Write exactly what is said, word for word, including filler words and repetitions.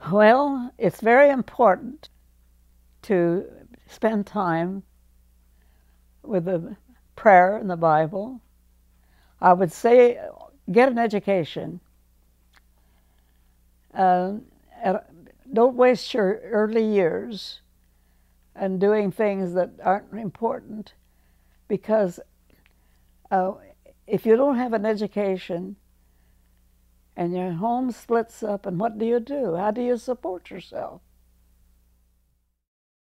Well, it's very important to spend time with the prayer and the Bible. I would say get an education. Uh, don't waste your early years and doing things that aren't important, because uh, if you don't have an education and your home splits up, and what do you do? How do you support yourself?